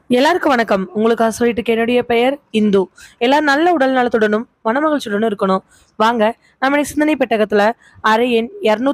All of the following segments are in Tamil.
எல்லாருக்கும் வணக்கம். உங்களுக்காக சொல்லிட்டு என்னுடைய பெயர் இந்து. எல்லாரும் நல்ல உடல் நலத்துடனும் மனமகிழ்ச்சியுடனும் இருக்கணும். வாங்க, நம்ம இன்னைக்கு சிந்தனை பெட்டகத்துல அறை எண்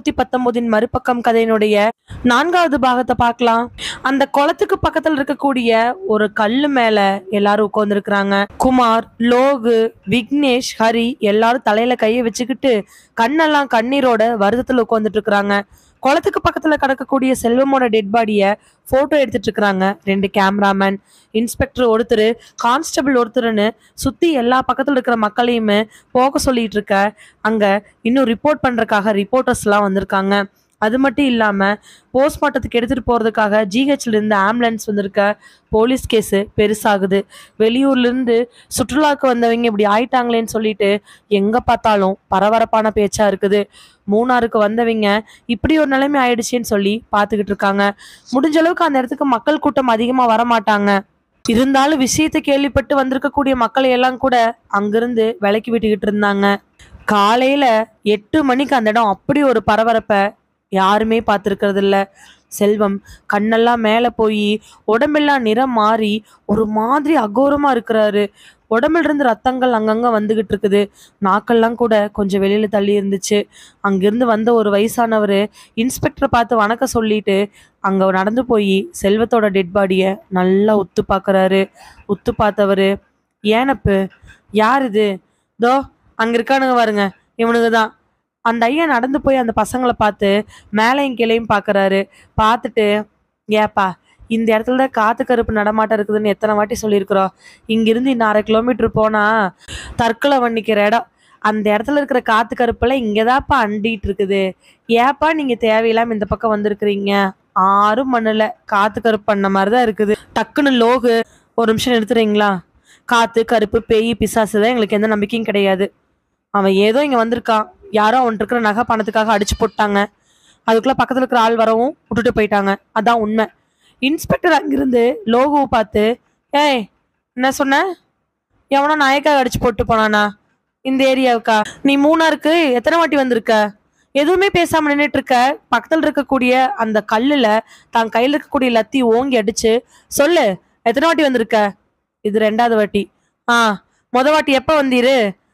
219 மறுபக்கம் கதையினுடைய 4வது பாகத்தை பார்க்கலாம். அந்த குளத்துக்கு பக்கத்துல இருக்கக்கூடிய ஒரு கல்லு மேல எல்லாரும் உட்கார்ந்துருக்குறாங்க. குமார், லோகு, விக்னேஷ், ஹரி எல்லாரும் தலையில கையை வச்சுக்கிட்டு கண்ணெல்லாம் கண்ணீரோட வருத்தத்துல உட்கார்ந்துட்டு இருக்கிறாங்க. குளத்துக்கு பக்கத்துல கிடக்கக்கூடிய செல்வமோட டெட் பாடிய போட்டோ எடுத்துட்டு இருக்கிறாங்க 2 கேமராமேன். இன்ஸ்பெக்டர் ஒருத்தர், கான்ஸ்டபிள் ஒருத்தருன்னு சுத்தி எல்லா பக்கத்துல இருக்கிற மக்களையுமே போக சொல்லிட்டு இருக்க. அங்க இன்னும் ரிப்போர்ட் பண்றதுக்காக ரிப்போர்ட்டர்ஸ் எல்லாம் வந்திருக்காங்க. அது மட்டும் இல்லாம போஸ்ட்மார்ட்டத்துக்கு எடுத்துட்டு போறதுக்காக ஜிஹெச்ல இருந்து ஆம்புலன்ஸ் வந்திருக்க. போலீஸ் கேஸ் பெருசாகுது. வெளியூர்ல இருந்து சுற்றுலாவுக்கு வந்தவங்க இப்படி ஆயிட்டாங்களேன்னு சொல்லிட்டு எங்க பார்த்தாலும் பரபரப்பான பேச்சா இருக்குது. மூணாருக்கு வந்தவங்க இப்படி ஒரு நிலைமை ஆயிடுச்சுன்னு சொல்லி பார்த்துக்கிட்டு இருக்காங்க. முடிஞ்ச அளவுக்கு அந்த இடத்துக்கு மக்கள் கூட்டம் அதிகமா வரமாட்டாங்க. இருந்தாலும் விஷயத்தை கேள்விப்பட்டு வந்திருக்கக்கூடிய மக்களை எல்லாம் கூட அங்கிருந்து விலக்கி விட்டுக்கிட்டு இருந்தாங்க. காலையில 8 மணிக்கு அந்த இடம் அப்படி ஒரு பரபரப்பை யாருமே பார்த்துருக்கிறது இல்ல. செல்வம் கண்ணெல்லாம் மேல போய் உடம்பெல்லாம் நிறம் மாறி ஒரு மாதிரி அகோரமா இருக்கிறாரு. உடம்புல இருந்து ரத்தங்கள் அங்கங்க வந்துகிட்டு இருக்குது. நாக்கெல்லாம் கூட கொஞ்சம் வெளியில தள்ளி இருந்துச்சு. அங்கிருந்து வந்த ஒரு வயசானவர் இன்ஸ்பெக்டரை பார்த்து வணக்கம் சொல்லிட்டு அங்க நடந்து போய் செல்வத்தோட டெட் பாடிய நல்லா உத்து பார்க்கறாரு. உத்து பார்த்தவரு, ஏனப்பு, யார் இது? தோ அங்க இருக்கானுங்க பாருங்க, இவனுங்க தான். அந்த ஐயா நடந்து போய் அந்த பசங்களை பார்த்து மேலையும் கீழையும் பார்க்கறாரு. பார்த்துட்டு, ஏப்பா, இந்த இடத்துல தான் காத்து கருப்பு நடமாட்டம் இருக்குதுன்னு எத்தனை வாட்டி சொல்லியிருக்கிறோம். இங்கிருந்து இன்னும் 1/2 கிலோமீட்டர் போனா தற்கொலை பண்ணிக்கிற இடம். அந்த இடத்துல இருக்கிற காத்து கருப்பெல்லாம் இங்கதாப்பா அண்டிட்டு இருக்குது. ஏப்பா நீங்க தேவையில்லாம இந்த பக்கம் வந்திருக்கிறீங்க? ஆறும் பண்ணல, காத்து கருப்பு பண்ண மாதிரிதான் இருக்குது. டக்குன்னு லோகு, ஒரு நிமிஷம் நிறுத்துறீங்களா? காத்து கருப்பு பேய் பிசாசு தான் எங்களுக்கு எந்த நம்பிக்கையும் கிடையாது. அவன் ஏதோ இங்க வந்திருக்கான். யாரோ அவன்கிட்ட இருக்கிற நகை பணத்துக்காக அடிச்சு போட்டாங்க. அதுக்குள்ள பக்கத்துல இருக்கிற ஆள் வரவும் விட்டுட்டு போயிட்டாங்க. அதான் உண்மை. இன்ஸ்பெக்டர் அங்கிருந்து லோகுவை பார்த்து, ஏய், என்ன சொன்ன? எவனோ நாயக்காக அடிச்சு போட்டு போனானா இந்த ஏரியாவுக்கா? நீ மூணாருக்கு எத்தனை வாட்டி வந்திருக்க? எதுவுமே பேசாம நின்றுட்டு இருக்க. பக்கத்துல இருக்கக்கூடிய அந்த கல்லுல தான் கையில இருக்கக்கூடிய லத்தி ஓங்கி அடிச்சு, சொல்லு, எத்தனை வாட்டி வந்திருக்க? இது 2வது வாட்டி. ஆ, மொத வாட்டி எப்ப வந்தீரு?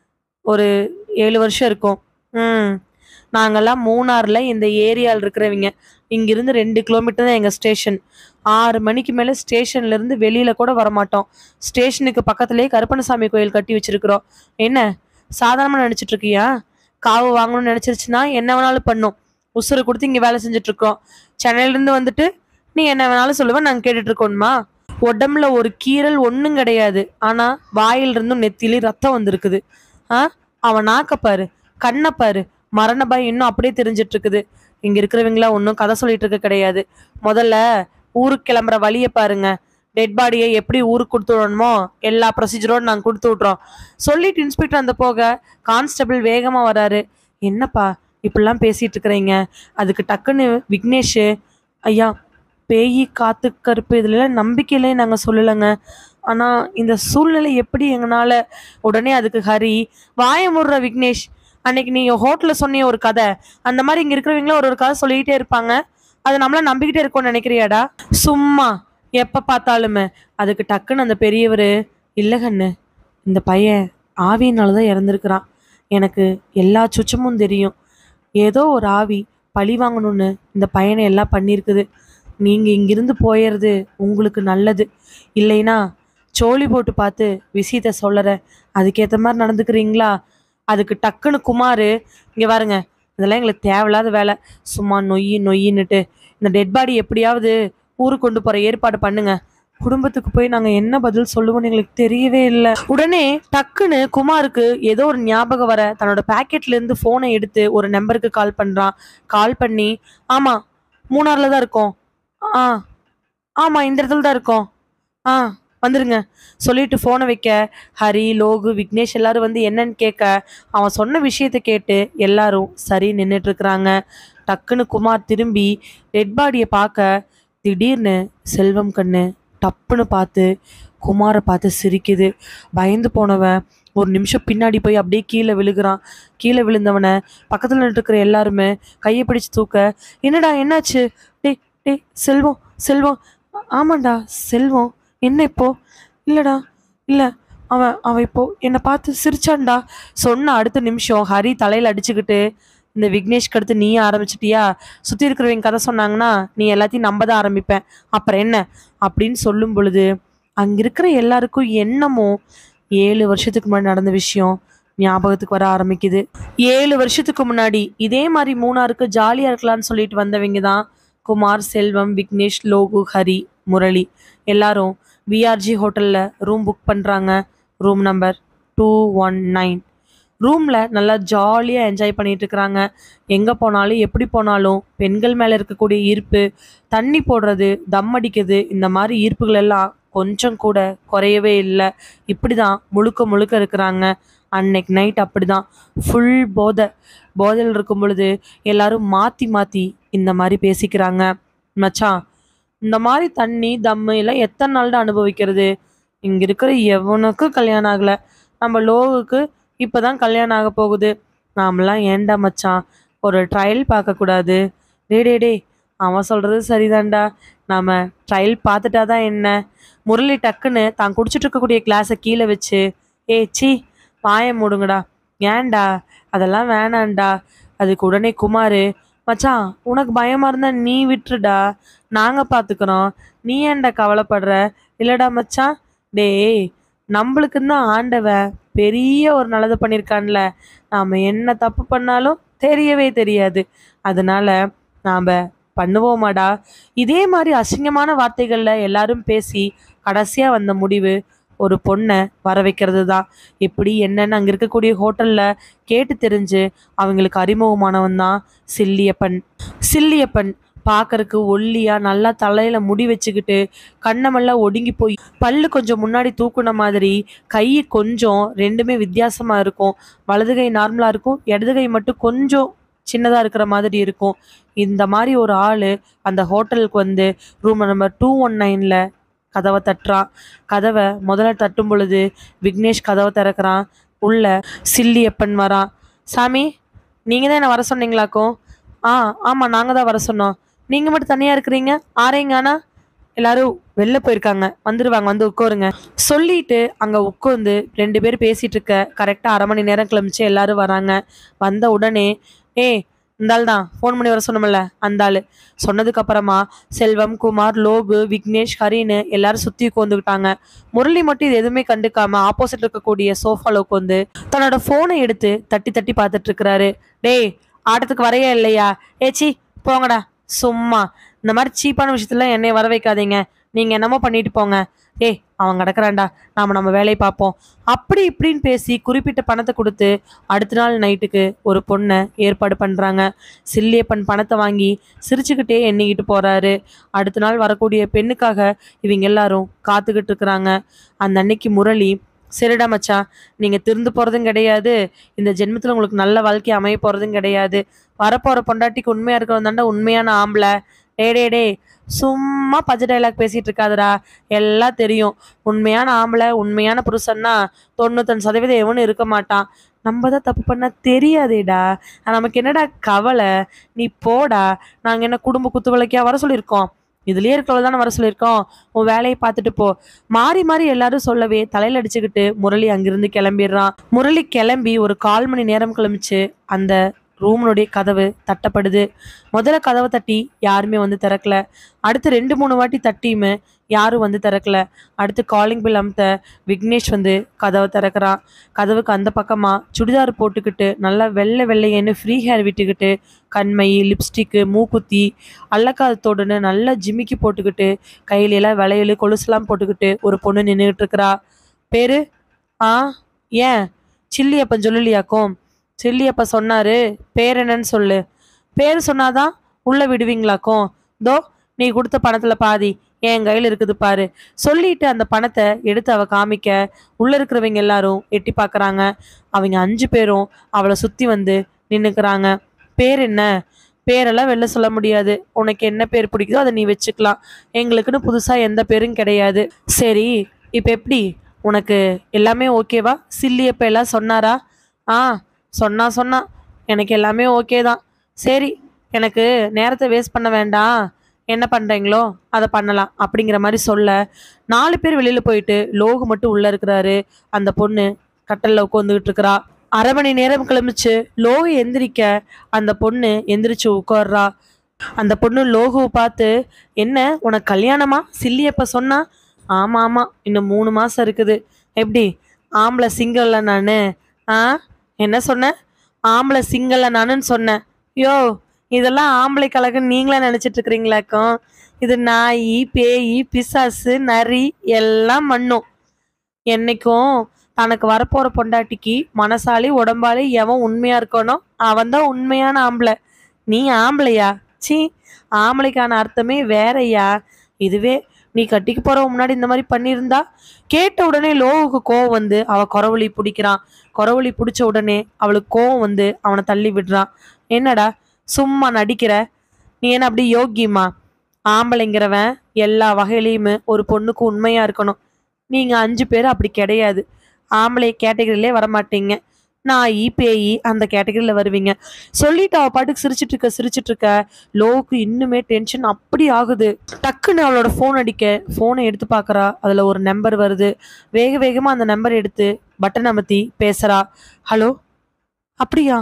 ஒரு 7 வருஷம் இருக்கும். ம். நாங்கெல்லாம் மூணாறுல இந்த ஏரியாவில் இருக்கிறவங்க. இங்கிருந்து 2 கிலோமீட்டர் தான் எங்க ஸ்டேஷன். 6 மணிக்கு மேல ஸ்டேஷன்ல இருந்து வெளியில கூட வரமாட்டோம். ஸ்டேஷனுக்கு பக்கத்துலயே கருப்பணசாமி கோயில் கட்டி வச்சிருக்கிறோம். என்ன சாதாரணமா நினைச்சிட்டு இருக்கியா? காவு வாங்கணும்னு நினைச்சிருச்சுன்னா என்ன வேணாலும் பண்ணும். உசுறு கொடுத்து இங்க வேலை செஞ்சுட்டு இருக்கோம். சென்னையில இருந்து வந்துட்டு நீ என்ன வேணாலும் சொல்லுவேன், நாங்க கேட்டுட்டு இருக்கோம்மா. உடம்புல ஒரு கீறல் ஒண்ணும் கிடையாது. ஆனா வாயில இருந்தும் நெத்திலையும் ரத்தம் வந்திருக்குது. ஆ, அவன் நாக்கப்பாரு, கண்ணப்பாரு, மரண பயம் இன்னும் அப்படியே தெரிஞ்சிட்டு இருக்குது. இங்க இருக்கிறவங்களா ஒன்றும் கதை சொல்லிட்டு இருக்க கிடையாது. முதல்ல ஊருக்கு கிளம்புற வழியை பாருங்க. டெட் பாடியை எப்படி ஊருக்கு கொடுத்து விடணுமோ எல்லா ப்ரொசீஜரோட நாங்கள் கொடுத்து விட்றோம் சொல்லிட்டு இன்ஸ்பெக்டர் அந்த போக கான்ஸ்டபிள் வேகமா வராரு. என்னப்பா இப்படிலாம் பேசிட்டு இருக்கிறீங்க? அதுக்கு டக்குன்னு விக்னேஷ், ஐயா, பேய் காத்து கருப்பு இதுல நம்பிக்கையிலே நாங்க சொல்லலைங்க. ஆனா இந்த சூழ்நிலை எப்படி எங்கனால? உடனே அதுக்கு ஹரி, வாய மூடுற விக்னேஷ், அன்னைக்கு நீ ஹோட்டல்ல சொன்னிய ஒரு கதை, அந்த மாதிரி இங்க இருக்கிறவங்களும் ஒரு ஒரு கதை சொல்லிக்கிட்டே இருப்பாங்க. அதை நம்மள நம்பிக்கிட்டே இருக்கோம்னு நினைக்கிறியாடா? சும்மா எப்ப பார்த்தாலுமே. அதுக்கு டக்குன்னு அந்த பெரியவர், இல்ல கண்ணு, இந்த பையன் ஆவியினாலதான் இறந்துருக்கிறான். எனக்கு எல்லா சுச்சமும் தெரியும். ஏதோ ஒரு ஆவி பழி வாங்கணும்னு இந்த பையனை எல்லாம் பண்ணியிருக்குது. நீங்க இங்கிருந்து போயிடுறது உங்களுக்கு நல்லது. இல்லைன்னா சோழி போட்டு பார்த்து விஷயத்த சொல்லறேன். அதுக்கேற்ற மாதிரி நடந்துக்கிறீங்களா? அதுக்கு டக்குன்னு குமாரு, இங்க பாருங்க, இதெல்லாம் எங்களுக்கு தேவையில்லாத வேலை. சும்மா நொய்யின்னுட்டு இந்த டெட் பாடி எப்படியாவது ஊருக்கு கொண்டு போற ஏற்பாடு பண்ணுங்க. குடும்பத்துக்கு போய் நாங்க என்ன பதில் சொல்லுவோம்னு எங்களுக்கு தெரியவே இல்லை. உடனே டக்குன்னு குமாருக்கு ஏதோ ஒரு ஞாபகம் வர தன்னோட பாக்கெட்ல இருந்து போனை எடுத்து ஒரு நம்பருக்கு கால் பண்றான். கால் பண்ணி, ஆமா, மூணாறுல தான் இருக்கோம். ஆ, ஆமா, இந்த இடத்துல தான் இருக்கோம். ஆ, வந்துருங்க சொல்லிட்டு போனை வைக்க, ஹரி, லோகு, விக்னேஷ் எல்லாரும் வந்து என்னன்னு கேட்க, அவன் சொன்ன விஷயத்த கேட்டு எல்லாரும் சரி நின்றுட்டு இருக்கிறாங்க. டக்குன்னு குமார் திரும்பி டெட் பாடியை பார்க்க, திடீர்னு செல்வம் கண்ணு டப்புன்னு பார்த்து குமாரை பார்த்து சிரிக்குது. பயந்து போனவன் ஒரு நிமிஷம் பின்னாடி போய் அப்படியே கீழே விழுகிறான். கீழே விழுந்தவனை பக்கத்தில் நின்றுருக்கிற எல்லாருமே கையை பிடிச்சு தூக்க, என்னடா என்னாச்சு? டே டே செல்வம், செல்வம். ஆமாண்டா செல்வம், என்ன இப்போ? இல்லடா, இல்ல. அவன் அவன் இப்போ என்னை பார்த்து சிரிச்சான்டா. சொன்ன அடுத்த நிமிஷம் ஹரி தலையில அடிச்சுக்கிட்டு, இந்த விக்னேஷ்க்கு அடுத்து நீயே ஆரம்பிச்சிட்டியா? சுத்தி இருக்கிறவங்க கதை சொன்னாங்கன்னா நீ எல்லாத்தையும் நம்ப தான் ஆரம்பிப்பேன். அப்புறம் என்ன? அப்படின்னு சொல்லும் பொழுது அங்க இருக்கிற எல்லாருக்கும் என்னமோ 7 வருஷத்துக்கு முன்னாடி நடந்த விஷயம் ஞாபகத்துக்கு வர ஆரம்பிக்குது. 7 வருஷத்துக்கு முன்னாடி இதே மாதிரி மூணாருக்கு ஜாலியா இருக்கலாம்னு சொல்லிட்டு வந்தவங்க தான் குமார், செல்வம், விக்னேஷ், லோகு, ஹரி, முரளி. எல்லாரும் விஆர்ஜி ஹோட்டல்ல ரூம் புக் பண்றாங்க. Room number 219. ரூம்ல நல்லா ஜாலியா என்ஜாய் பண்ணிட்டு இருக்கிறாங்க. எங்க போனாலும் எப்படி போனாலும் பெண்கள் மேல இருக்கக்கூடிய ஈர்ப்பு, தண்ணி போடுறது, தம் அடிக்கிறது, இந்த மாதிரி ஈர்ப்புகள் எல்லாம் கொஞ்சம் கூட குறையவே இல்லை. இப்படிதான் முழுக்க முழுக்க இருக்கிறாங்க. அன்னைக்கு நைட் அப்படிதான் ஃபுல் போதையில் இருக்கும் பொழுது எல்லாரும் மாத்தி மாத்தி இந்த மாதிரி பேசிக்கிறாங்க. மச்சான், இந்த மாதிரி தண்ணி தம்மு எல்லாம் எத்தனை நாள் தான் அனுபவிக்கிறது? இங்க இருக்கிற எவனுக்கும் கல்யாணம் ஆகல. நம்ம லோகுக்கு இப்பதான் கல்யாணம் ஆக போகுது. நாமெல்லாம் ஏன்டா மச்சான் ஒரு ட்ரையல் பார்க்கக்கூடாது? டே, அவன் சொல்றது சரிதான்டா. நாம ட்ரையல் பார்த்துட்டாதான் என்ன? முரளி டக்குன்னு தான் குடிச்சிட்டு இருக்கக்கூடிய கிளாஸை கீழே வச்சு, சீ, வாயை மூடுங்கடா. ஏன்டா? அதெல்லாம் வேணான்டா. அதுக்கு உடனே குமாரு, மச்சான் உனக்கு பயமா இருந்தா நீ விட்டுருடா, நாங்க பாத்துக்கிறோம். நீ ஏன்டா கவலைப்படுற? இல்லடா மச்சான், டேய், நம்மளுக்குன்னு தான் ஆண்டவன் பெரிய ஒரு நல்லது பண்ணியிருக்கான்ல. நாம என்ன தப்பு பண்ணாலும் தெரியவே தெரியாது. அதனால நாம பண்ணுவோமாடா. இதே மாதிரி அசிங்கமான வார்த்தைகள்ல எல்லாரும் பேசி கடைசியா வந்த முடிவு ஒரு பொண்ணை வர வைக்கிறது தான். எப்படி என்னன்னு அங்க இருக்கக்கூடிய ஹோட்டல்ல கேட்டு தெரிஞ்சு அவங்களுக்கு அறிமுகமானவன் தான் சில்லியப்பன். பார்க்கறக்கு ஒல்லியா நல்லா தலையில முடி வச்சுக்கிட்டு கண்ணமெல்லாம் ஒடுங்கி போய் பல்லு கொஞ்சம் முன்னாடி தூக்குன மாதிரி, கை கொஞ்சம் ரெண்டுமே வித்தியாசமா இருக்கும். வலது கை நார்மலா இருக்கும், இடது கை மட்டும் கொஞ்சம் சின்னதா இருக்கிற மாதிரி இருக்கும். இந்த மாதிரி ஒரு ஆளு அந்த ஹோட்டலுக்கு வந்து ரூம் நம்பர் 219ல கதவை தட்டுறான். கதவை முதல்ல தட்டும் பொழுது விக்னேஷ் கதவை திறக்கிறான். உள்ள சில்லியப்பன் வரான். சாமி, நீங்க தான் என்ன வர சொன்னீங்களாக்கும்? ஆமா, நாங்க தான் வர சொன்னோம். நீங்க மட்டும் தனியா இருக்கிறீங்க, ஆரேங்கானா? எல்லாரும் வெளில போயிருக்காங்க, வந்துருவாங்க, வந்து உட்காருங்க சொல்லிட்டு அங்க உட்காந்து 2 பேர் பேசிட்டு இருக்க. கரெக்டா 1/2 மணி நேரம் கிளம்பிச்சு எல்லாரும் வராங்க. வந்த உடனே, இந்த ஆள் தான் ஃபோன் பண்ணி வர சொன்னோம்ல, அந்த ஆளு சொன்னதுக்கு அப்புறமா செல்வம், குமார், லோகு, விக்னேஷ், ஹரின்னு எல்லாரும் சுத்தி உட்காந்துக்கிட்டாங்க. முரளி மட்டும் இது எதுவுமே கண்டுக்காம ஆப்போசிட் இருக்கக்கூடிய சோஃபால உட்காந்து தன்னோட போனை எடுத்து தட்டி தட்டி பார்த்துட்டு இருக்கிறாரு. டேய், ஆட்டத்துக்கு வரையா இல்லையா? ஏச்சி, போங்கடா. சும்மா இந்த மாதிரி சீப்பான விஷயத்துல என்னை வர வைக்காதீங்க. நீங்க என்னமோ பண்ணிட்டு போங்க. அவன் கிடக்குறான்டா, நம்ம வேலையை பார்ப்போம். அப்படி இப்படின்னு பேசி குறிப்பிட்ட பணத்தை கொடுத்து அடுத்த நாள் நைட்டுக்கு ஒரு பொண்ணை ஏற்பாடு பண்றாங்க. சில்லியப்பன் பணத்தை வாங்கி சிரிச்சுக்கிட்டே எண்ணிக்கிட்டு போறாரு. அடுத்த நாள் வரக்கூடிய பெண்ணுக்காக இவங்க எல்லாரும் காத்துக்கிட்டு இருக்கிறாங்க. அந்த அன்னைக்கு முரளி, சரிடா மச்சான், நீங்க திருந்து போறதும் கிடையாது, இந்த ஜென்மத்துல உங்களுக்கு நல்ல வாழ்க்கை அமைய போறதும் கிடையாது. வரப்போற பொண்டாட்டிக்கு உண்மையா இருக்கிறவன் தாண்டா உண்மையான ஆம்பளை. டே, சும்மா பச்சை டைலாக் பேசிட்டு இருக்காதடா. எல்லாம் தெரியும். உண்மையான ஆம்பளை, உண்மையான புருஷன்னா 95% எவனும் இருக்க மாட்டான். நம்ம தான் தப்பு பண்ணா தெரியாதேடா. நமக்கு என்னடா கவலை? நீ போடா. நாங்க என்ன குடும்ப குத்து விளக்கியா வர சொல்லியிருக்கோம்? இதுலயே இருக்கவள தானே வர சொல்லியிருக்கோம். உன் வேலையை பார்த்துட்டு போ. மாறி மாறி எல்லாரும் சொல்லவே தலையில அடிச்சுக்கிட்டு முரளி அங்கிருந்து கிளம்பிடுறான். முரளி கிளம்பி ஒரு 1/4 மணி நேரம் கிளம்பிச்சு அந்த ரூம்னுடைய கதவு தட்டப்படுது. முதல்ல கதவை தட்டி யாருமே வந்து திறக்கல. அடுத்து 2-3 வாட்டி தட்டியுமே யாரும் வந்து திறக்கல. அடுத்து காலிங் பில் அமுத்த விக்னேஷ் வந்து கதவை திறக்கிறான். கதவுக்கு அந்த பக்கமா சுடிதார் போட்டுக்கிட்டு நல்லா வெள்ளையன்னு ஃப்ரீ ஹேர் விட்டுக்கிட்டு கண்மை, லிப்ஸ்டிக்கு, மூக்குத்தி, அல்லக்காதத்தோடுன்னு நல்லா ஜிமிக்கி போட்டுக்கிட்டு கையிலெல்லாம் வளையல் கொலுசுலாம் போட்டுக்கிட்டு ஒரு பொண்ணு நின்றுகிட்டு இருக்கிறா. பேரு ஏன் சில்லியப்பன் சொல்லலையாக்கும்? சில்லியப்ப சொன்னாரு, பேர் என்னன்னு சொல்லு. பேர் சொன்னாதான் உள்ள விடுவீங்களாக்கும்? தோ, நீ கொடுத்த பணத்துல பாதி என் கையில் இருக்குது பாரு. சொல்லிட்டு அந்த பணத்தை எடுத்து அவ காமிக்க உள்ள இருக்கிறவங்க எல்லாரும் எட்டி பார்க்கறாங்க. அவங்க 5 பேரும் அவளை சுத்தி வந்து நின்னுக்கிறாங்க. பேர் என்ன? பேரெல்லாம் வெளில சொல்ல முடியாது. உனக்கு என்ன பேர் பிடிக்குதோ அதை நீ வச்சுக்கலாம். எங்களுக்குன்னு புதுசா எந்த பேரும் கிடையாது. சரி, இப்ப எப்படி? உனக்கு எல்லாமே ஓகேவா? சில்லியப்ப எல்லாம் சொன்னாரா? சொன்னா எனக்கு எல்லாமே ஓகே தான். சரி, எனக்கு நேரத்தை வேஸ்ட் பண்ண வேண்டாம். என்ன பண்றீங்களோ அதை பண்ணலாம் அப்படிங்கிற மாதிரி சொல்ல 4 பேர் வெளியில போயிட்டு லோகு மட்டும் உள்ள இருக்கிறாரு. அந்த பொண்ணு கட்டல்ல உட்காந்துக்கிட்டு இருக்கிறா. அரை மணி நேரம் கிளம்பிச்சு. லோகு எந்திரிக்க அந்த பொண்ணு எந்திரிச்சு உட்கார்றா. அந்த பொண்ணு லோகுவை பார்த்து, என்ன உனக்கு கல்யாணமா சில்லி எப்ப சொன்னா? ஆமா ஆமா, இன்னும் 3 மாசம் இருக்குது. எப்படி ஆம்பளை சிங்கல்ல நானு? ஆ, என்ன சொன்ன? ஆம்பளை சிங்கல்ல நானுன்னு சொன்னேன். யோ, இதெல்லாம் ஆம்பளை கழகம் நீங்களா நினைச்சிட்டு இருக்கிறீங்களாக்கும்? இது நாய், பேய், பிசாசு, நரி எல்லாம் மண்ணும். என்னைக்கும் தனக்கு வரப்போற பொண்டாட்டிக்கு மனசாலி உடம்பாலி எவன் உண்மையா இருக்கணும் அவன் தான் உண்மையான ஆம்பளை. நீ ஆம்பளையா? சீ, ஆம்பளைக்கான அர்த்தமே வேறயா. இதுவே நீ கட்டிக்கு போற முன்னாடி இந்த மாதிரி பண்ணியிருந்தா? கேட்ட உடனே லோவுக்கு கோவம் வந்து அவ குறவழி பிடிக்கிறான். குறவழி பிடிச்ச உடனே அவளுக்கு கோவம் வந்து அவனை தள்ளி விடுறான். என்னடா சும்மா நடிக்கிற? நீ என்ன அப்படி யோக்கியமா? ஆம்பளைங்கிறவன் எல்லா வகையிலையுமே ஒரு பொண்ணுக்கு உண்மையா இருக்கணும். நீங்க 5 பேர் அப்படி கிடையாது. ஆம்பளை கேட்டகரியிலே வரமாட்டீங்க. நாய் பேய் அந்த கேட்டகரியில வருவீங்க. சொல்லிட்டு அவ பாட்டுக்கு சிரிச்சிட்டு இருக்க லோவுக்கு இன்னுமே டென்ஷன் அப்படி ஆகுது. டக்குன்னு அவளோட ஃபோன் அடிக்க ஃபோனை எடுத்து பார்க்கறா. அதுல ஒரு நம்பர் வருது. வேக வேகமா அந்த நம்பர் எடுத்து பட்டன் அமர்த்தி பேசுறா. ஹலோ, அப்படியா?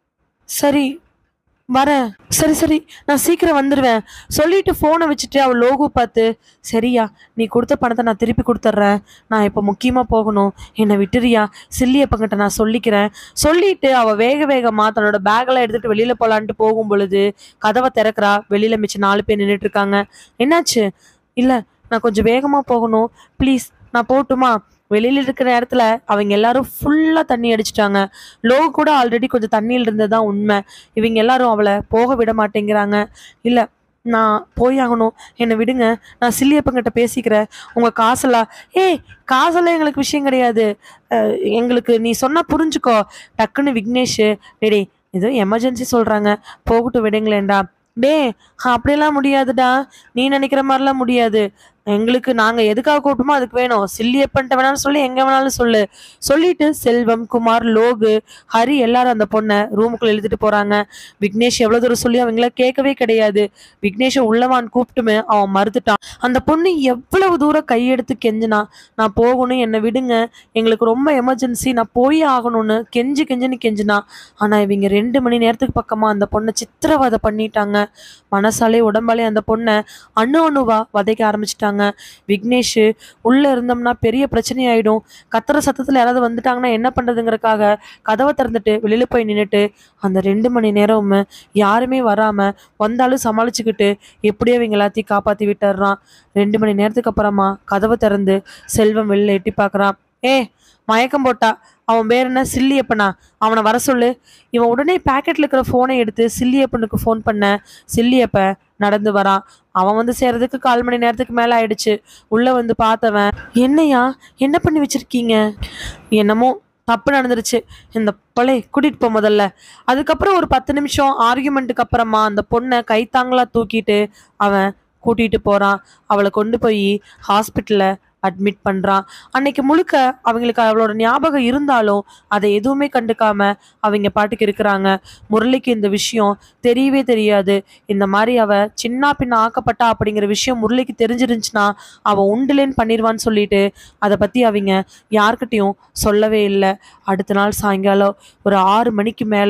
சரி, வரேன். சரி சரி, நான் சீக்கிரம் வந்துடுவேன் சொல்லிட்டு ஃபோனை வச்சுட்டு அவள் லோகு பார்த்து, சரியா, நீ கொடுத்த பணத்தை நான் திருப்பி கொடுத்துட்றேன். நான் இப்போ முக்கியமாக போகணும். என்னை விட்டுறியா? சில்லியப்பங்கிட்ட நான் சொல்லிக்கிறேன் சொல்லிட்டு அவள் வேக வேகமாக தன்னோட பேக்கெல்லாம் எடுத்துகிட்டு வெளியில் போகலான்ட்டு போகும் பொழுது கதவை திறக்கிறா. வெளியில் மிச்சம் 4 பேர் நின்றுட்டு இருக்காங்க. என்னாச்சு? இல்லை, நான் கொஞ்சம் வேகமாக போகணும், ப்ளீஸ் நான் போகட்டுமா? வெளியில இருக்கிற இடத்துல அவங்க எல்லாரும் ஃபுல்லா தண்ணி அடிச்சிட்டாங்க. லோ கூட ஆல்ரெடி கொஞ்சம் தண்ணியில் இருந்ததுதான் உண்மை. இவங்க எல்லாரும் அவளை போக விட மாட்டேங்கிறாங்க. இல்ல, நான் போய் ஆகணும், என்னை விடுங்க, நான் சில்லியப்பங்கிட்ட பேசிக்கிறேன். உங்க காசெல்லாம் காசெல்லாம் எங்களுக்கு விஷயம் கிடையாது. எங்களுக்கு நீ சொன்னா புரிஞ்சுக்கோ. டக்குன்னு விக்னேஷ், டேடே ஏதோ எமர்ஜென்சி சொல்றாங்க, போகட்டும் விடுங்களேன்டா. டே, அப்படியெல்லாம் முடியாதுடா, நீ நினைக்கிற மாதிரிலாம் முடியாது. எங்களுக்கு நாங்க எதுக்காக கூட்டமோ அதுக்கு வேணும். சில்லியப்பன்ட்ட வேணாலும் சொல்லி எங்க வேணாலும் சொல்லு சொல்லிட்டு செல்வம், குமார், லோகு, ஹரி எல்லாரும் அந்த பொண்ணை ரூமுக்குள்ள இழுத்துட்டு போறாங்க. விக்னேஷ் எவ்வளவு தூரம் சொல்லி அவங்கள கேட்கவே கிடையாது. விக்னேஷை உள்ளவான் கூப்பிட்டுமே அவன் மறுத்துட்டான். அந்த பொண்ணு எவ்வளவு தூரம் கையெடுத்து கெஞ்சினா, நான் போகணும், என்னை விடுங்க, எங்களுக்கு ரொம்ப எமர்ஜென்சி, நான் போய் ஆகணும்னு கெஞ்சுன்னு கெஞ்சினா. ஆனா இவங்க 2 மணி நேரத்துக்கு பக்கமா அந்த பொண்ணை சித்திரவதை பண்ணிட்டாங்க. மனசாலே உடம்பாலே அந்த பொண்ணை அணுவா வதைக்க ஆரம்பிச்சிட்டாங்க. விக்னேஷ், உள்ள இருந்தோம்னா பெரிய பிரச்சனை ஆயிடும், கத்துற சத்தத்துல யாராவது வந்துட்டாங்கன்னா என்ன பண்றதுங்கிறக்காக கதவை திறந்துட்டு வெளியில போய் நின்றுட்டு அந்த 2 மணி நேரம் யாருமே வராம வந்தாலும் சமாளிச்சுக்கிட்டு எப்படியோ இவங்க எல்லாத்தையும் காப்பாத்தி விட்டுறான். 2 மணி நேரத்துக்கு அப்புறமா கதவை திறந்து செல்வம் வெளில எட்டி பார்க்கறான். மயக்கம் போட்டா. அவன் பேர் என்ன? சில்லியப்பனா? அவனை வர சொல்லு. இவன் உடனே பேக்கெட்ல இருக்கிற போனை எடுத்து சில்லியப்பனுக்கு ஃபோன் பண்ண. சில்லியப்ப நடந்து வரான். அவன் வந்து சேர்றதுக்கு 1/4 மணி நேரத்துக்கு மேல ஆயிடுச்சு. உள்ள வந்து பார்த்தவன், என்னையா என்ன பண்ணி வச்சிருக்கீங்க? என்னமோ தப்பு நடந்துருச்சு, இந்த பழைய கூட்டிட்டு போ முதல்ல. அதுக்கப்புறம் ஒரு 10 நிமிஷம் ஆர்கியூமெண்ட்டுக்கு அப்புறமா அந்த பொண்ணை கைத்தாங்களா தூக்கிட்டு அவன் கூட்டிட்டு போறான். அவளை கொண்டு போய் ஹாஸ்பிட்டல்ல அட்மிட் பண்றான். அன்னைக்கு முழுக்க அவங்களுக்கு அவளோட ஞாபகம் இருந்தாலும் அதை எதுவுமே கண்டுக்காம அவங்க பாட்டுக்கு இருக்கிறாங்க. முரளிக்கு இந்த விஷயம் தெரியவே தெரியாது. இந்த மாதிரி அவ சின்ன பின்ன ஆக்கப்பட்டா அப்படிங்கிற விஷயம் முரளிக்கு தெரிஞ்சிருந்துச்சுன்னா அவ உண்டுலேன்னு பண்ணிடுவான்னு சொல்லிட்டு அதை பத்தி அவங்க யார்கிட்டையும் சொல்லவே இல்லை. அடுத்த நாள் சாயங்காலம் ஒரு 6 மணிக்கு மேல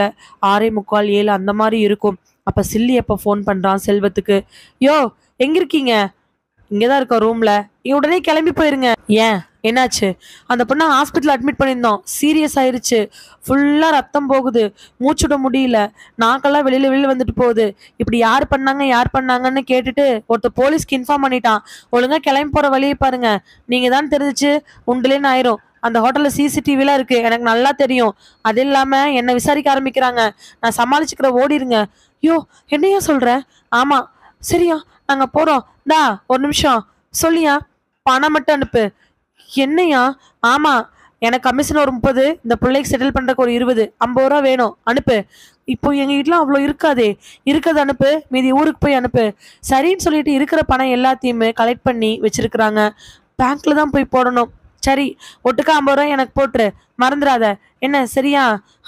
6:45 7 அந்த மாதிரி இருக்கும். அப்ப சில்லி எப்ப ஃபோன் பண்றான் செல்வத்துக்கு. யோ, எங்க இருக்கீங்க? இங்கதான் இருக்கோம் ரூம்ல. உடனே கிளம்பி போயிருங்க. ஏன், என்னாச்சு? அந்த பொண்ணை ஹாஸ்பிட்டல் அட்மிட் பண்ணியிருந்தோம், சீரியஸ் ஆயிருச்சு, ஃபுல்லா ரத்தம் போகுது, மூச்சுட முடியல, நாக்கெல்லாம் வெளியில வந்துட்டு போகுது. இப்படி யார் பண்ணாங்கன்னு கேட்டுட்டு ஒருத்தர் போலீஸ்க்கு இன்ஃபார்ம் பண்ணிட்டான். ஒழுங்கா கிளம்பி போற வழியை பாருங்க. நீங்க தான் தெரிஞ்சிச்சு உண்டுலேன்னு ஆயிரும். அந்த ஹோட்டல்ல சிசிடிவிலாம் இருக்கு, எனக்கு நல்லா தெரியும். அது இல்லாம என்ன விசாரிக்க ஆரம்பிக்கிறாங்க, நான் சமாளிச்சுக்கிற, ஓடிருங்க. யோ, என்னையா சொல்ற? ஆமா, சரியா, நாங்க போறோம். ஒரு நிமிஷம் சொல்லியா, பணம் மட்டும் அனுப்பு. என்னையா? ஆமா, எனக்கு கமிஷன் ஒரு 30, இந்த பிள்ளைக்கு செட்டில் பண்றதுக்கு ஒரு 20, 50 ரூபா வேணும், அனுப்பு. இப்போ எங்க வீட்டுல அவ்வளோ இருக்காதே, இருக்கிறது அனுப்பு, மீதி ஊருக்கு போய் அனுப்பு. சரின்னு சொல்லிட்டு இருக்கிற பணம் எல்லாத்தையுமே கலெக்ட் பண்ணி வச்சிருக்கிறாங்க. பேங்க்ல தான் போய் போடணும். சரி, ஒட்டுக்கா 50 ரூபாய் எனக்கு போட்டுரு, மறந்துடாத என்ன, சரியா?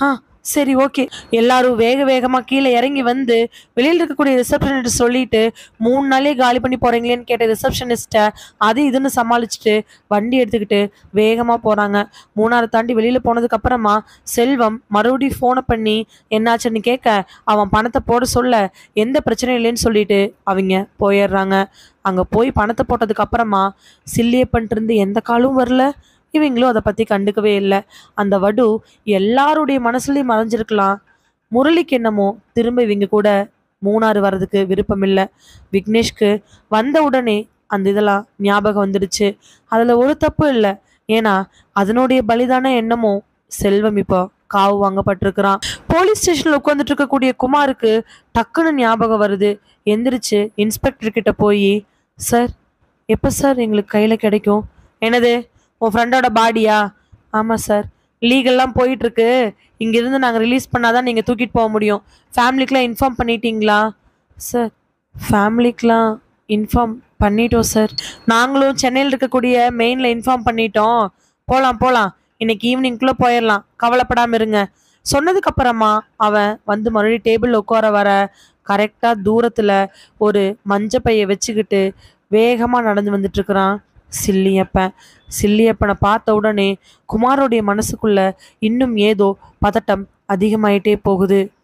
சரி, ஓகே. எல்லாரும் வேக வேகமா கீழே இறங்கி வந்து வெளியில இருக்கக்கூடிய ரிசப்ஷனிஸ்ட்ட சொல்லிட்டு 3 நாளே காலி பண்ணி போறீங்களேன்னு கேட்ட ரிசப்ஷனிஸ்ட்ட அது இதுன்னு சமாளிச்சுட்டு வண்டி எடுத்துக்கிட்டு வேகமா போறாங்க. மூணார தாண்டி வெளியில போனதுக்கு அப்புறமா செல்வம் மறுபடியும் ஃபோன பண்ணி என்னாச்சுன்னு கேட்க, அவன் பணத்த போட சொல்ல எந்த பிரச்சனையும் இல்லைன்னு சொல்லிட்டு அவிங்க போயிர்றாங்க. அங்க போய் பணத்த போட்டதுக்கு அப்புறமா சில்லியப்பன்ட்டு எந்த காலும் வரல. இவங்களும் அத பத்தி கண்டுக்கவே இல்ல. அந்த வடு எல்லாருடைய மனசுலயும் மறைஞ்சிருக்கலாம். முரளிக்கு என்னமோ திரும்ப இவங்க கூட மூணாறு வர்றதுக்கு விருப்பம் இல்ல. விக்னேஷ்க்கு வந்த உடனே அந்த இதெல்லாம் ஞாபகம் வந்துடுச்சு. அதுல ஒரு தப்பு இல்ல. ஏன்னா அதனுடைய பலிதான என்னமோ செல்வம் இப்போ காவு வாங்கப்பட்டிருக்கிறான். போலீஸ் ஸ்டேஷன்ல உட்காந்துட்டு இருக்கக்கூடிய குமாருக்கு டக்குன்னு ஞாபகம் வருது. எந்திரிச்சு இன்ஸ்பெக்டர் கிட்ட போய், சார், எப்ப சார் எங்களுக்கு கையில கிடைக்கும்? என்னது, உன் ஃப்ரெண்டோட பாடியா? ஆமா சார், லீகல்லாம் போயிட்டு இருக்கு. இங்கிருந்து நாங்கள் ரிலீஸ் பண்ணாதான் நீங்கள் தூக்கிட்டு போக முடியும். ஃபேமிலிக்கெலாம் இன்ஃபார்ம் பண்ணிட்டீங்களா? சார், ஃபேமிலிக்கெலாம் இன்ஃபார்ம் பண்ணிட்டோம் சார். நாங்களும் சென்னையில் இருக்கக்கூடிய மெயினில் இன்ஃபார்ம் பண்ணிட்டோம். போகலாம் போகலாம், இன்னைக்கு ஈவினிங்குள்ளே போயிடலாம், கவலைப்படாமல் இருங்க. சொன்னதுக்கு அப்புறமா அவன் வந்து மறுபடியும் டேபிள் உட்கார வர கரெக்டாக தூரத்தில் ஒரு மஞ்ச பையை வச்சுக்கிட்டு வேகமாக நடந்து வந்துட்டு இருக்கிறான் சில்லியப்பன். சில்லியப்பனை பார்த்த உடனே குமாரோடைய மனசுக்குள்ள இன்னும் ஏதோ பதட்டம் அதிகமாயிட்டே போகுது.